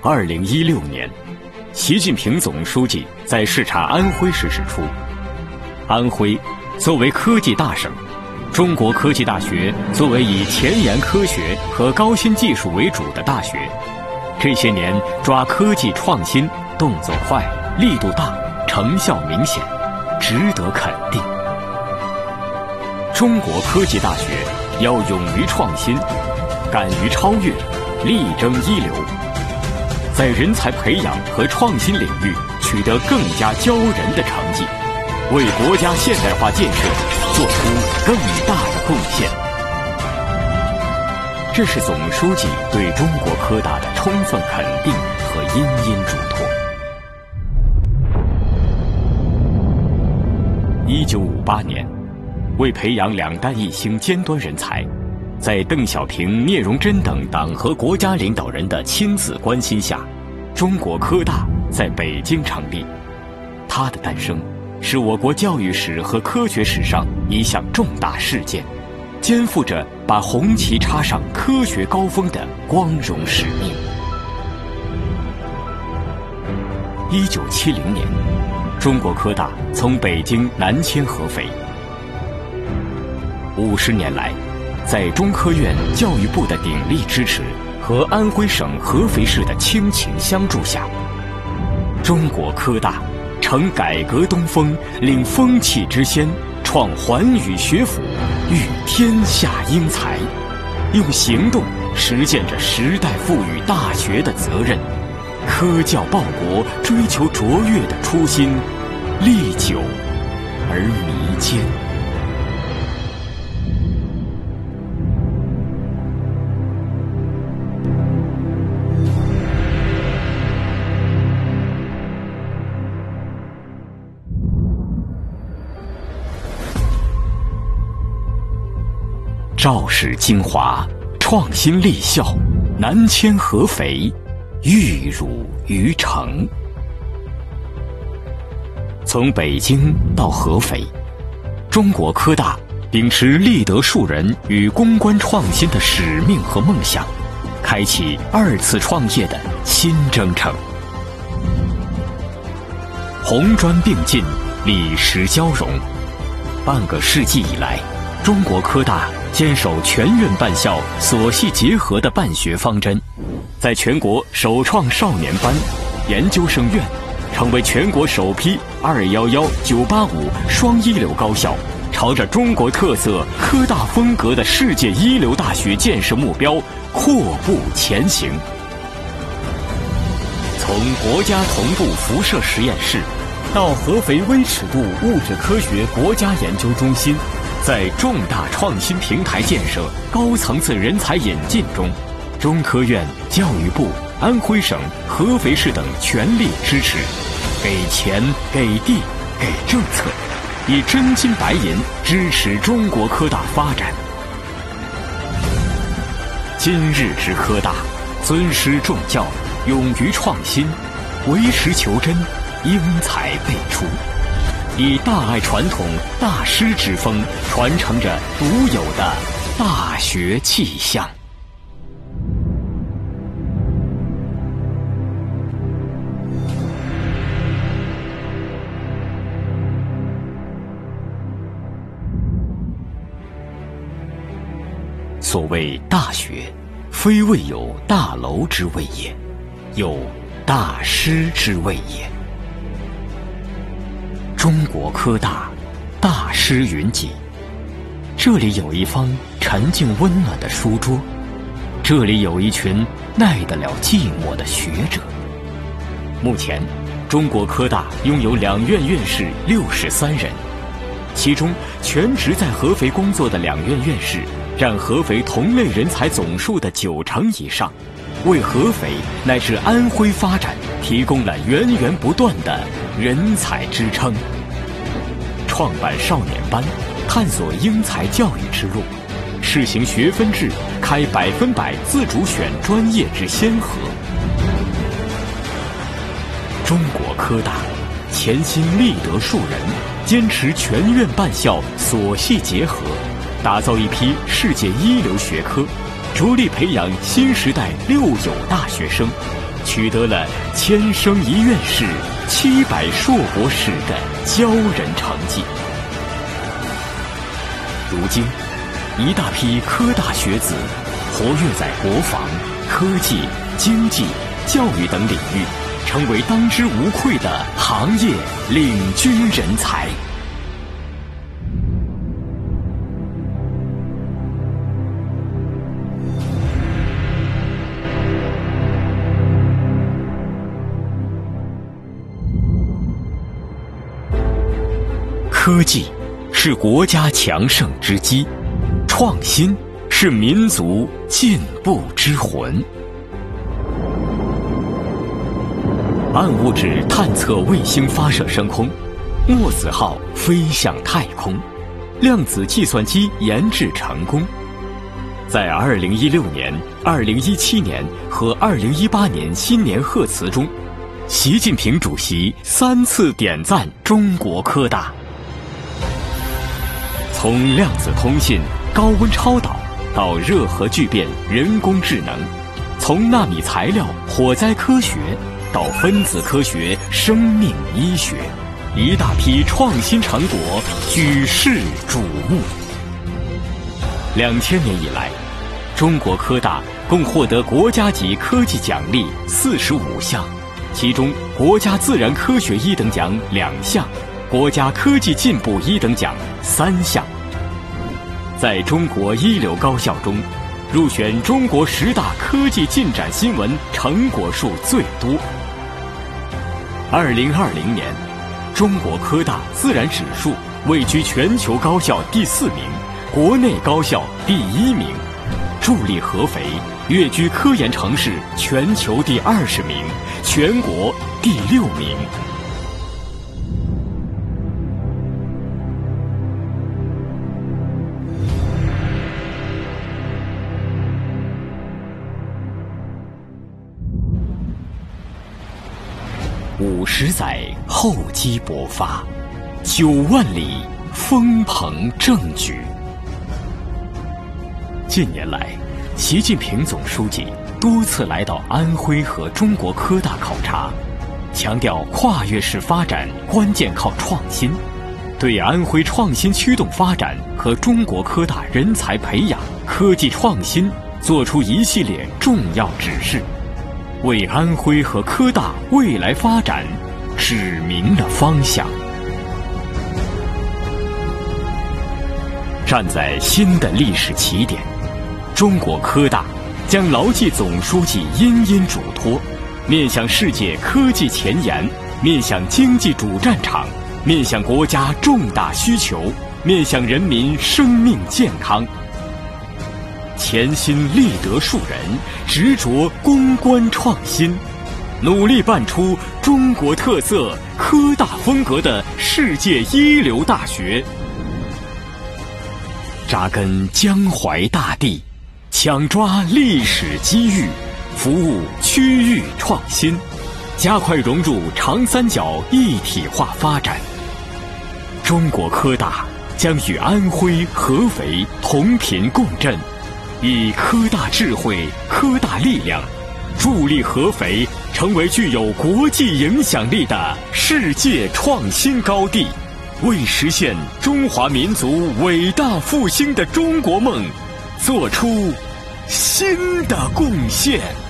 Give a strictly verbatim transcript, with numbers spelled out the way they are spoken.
二零一六年，习近平总书记在视察安徽时指出，安徽作为科技大省，中国科技大学作为以前沿科学和高新技术为主的大学，这些年抓科技创新动作快、力度大、成效明显，值得肯定。中国科技大学要勇于创新，敢于超越，力争一流，在人才培养和创新领域取得更加骄人的成绩，为国家现代化建设做出更大的贡献。这是总书记对中国科大的充分肯定和殷殷嘱托。一九五八年，为培养两弹一星尖端人才，在邓小平、聂荣臻等党和国家领导人的亲自关心下，中国科大在北京成立。它的诞生是我国教育史和科学史上一项重大事件，肩负着把红旗插上科学高峰的光荣使命。一九七零年，中国科大从北京南迁合肥。五十年来，在中科院教育部的鼎力支持和安徽省合肥市的倾情相助下，中国科大乘改革东风，领风气之先，创寰宇学府，育天下英才，用行动实践着时代赋予大学的责任，科教报国，追求卓越的初心，历久而弥坚。肇始精华，创新立校，南迁合肥，育汝于诚。从北京到合肥，中国科大秉持立德树人与攻关创新的使命和梦想，开启二次创业的新征程。红砖并进，理实交融，半个世纪以来，中国科大坚守全院办校、所系结合的办学方针，在全国首创少年班、研究生院，成为全国首批二一一、九八五双一流高校，朝着中国特色科大风格的世界一流大学建设目标阔步前行。从国家同步辐射实验室到合肥微尺度物质科学国家研究中心，在重大创新平台建设、高层次人才引进中，中科院、教育部、安徽省、合肥市等全力支持，给钱、给地、给政策，以真金白银支持中国科大发展。今日之科大，尊师重教，勇于创新，为实求真，英才辈出，以大爱传统、大师之风，传承着独有的大学气象。所谓大学，非谓有大楼之谓也，有大师之谓也。中国科大，大师云集。这里有一方沉静温暖的书桌，这里有一群耐得了寂寞的学者。目前，中国科大拥有两院院士六十三人，其中全职在合肥工作的两院院士占合肥同类人才总数的九成以上，为合肥乃至安徽发展提供了源源不断的人才支撑。创办少年班，探索英才教育之路，试行学分制，开百分百自主选专业之先河。中国科大潜心立德树人，坚持全院办校，所系结合，打造一批世界一流学科，着力培养新时代六有大学生， 取得了千生一院士、七百硕博士的骄人成绩。如今，一大批科大学子活跃在国防、科技、经济、教育等领域，成为当之无愧的行业领军人才。科技是国家强盛之基，创新是民族进步之魂。暗物质探测卫星发射升空，墨子号飞向太空，量子计算机研制成功。在二零一六年、二零一七年和二零一八年新年贺词中，习近平主席三次点赞中国科大。从量子通信、高温超导到热核聚变、人工智能，从纳米材料、火灾科学到分子科学、生命医学，一大批创新成果举世瞩目。两千年以来，中国科大共获得国家级科技奖励四十五项，其中国家自然科学一等奖两项，国家科技进步一等奖三项。在中国一流高校中，入选中国十大科技进展新闻成果数最多。二零二零年，中国科大自然指数位居全球高校第四名，国内高校第一名。助力合肥跃居科研城市全球第二十名，全国第六名。五十载厚积薄发，九万里风鹏正举。近年来，习近平总书记多次来到安徽和中国科大考察，强调跨越式发展关键靠创新，对安徽创新驱动发展和中国科大人才培养、科技创新作出一系列重要指示，为安徽和科大未来发展指明了方向。站在新的历史起点，中国科大将牢记总书记殷殷嘱托，面向世界科技前沿，面向经济主战场，面向国家重大需求，面向人民生命健康，潜心立德树人，执着攻关创新，努力办出中国特色、科大风格的世界一流大学，扎根江淮大地，抢抓历史机遇，服务区域创新，加快融入长三角一体化发展。中国科大将与安徽、合肥同频共振，以科大智慧、科大力量，助力合肥成为具有国际影响力的世界创新高地，为实现中华民族伟大复兴的中国梦做出新的贡献。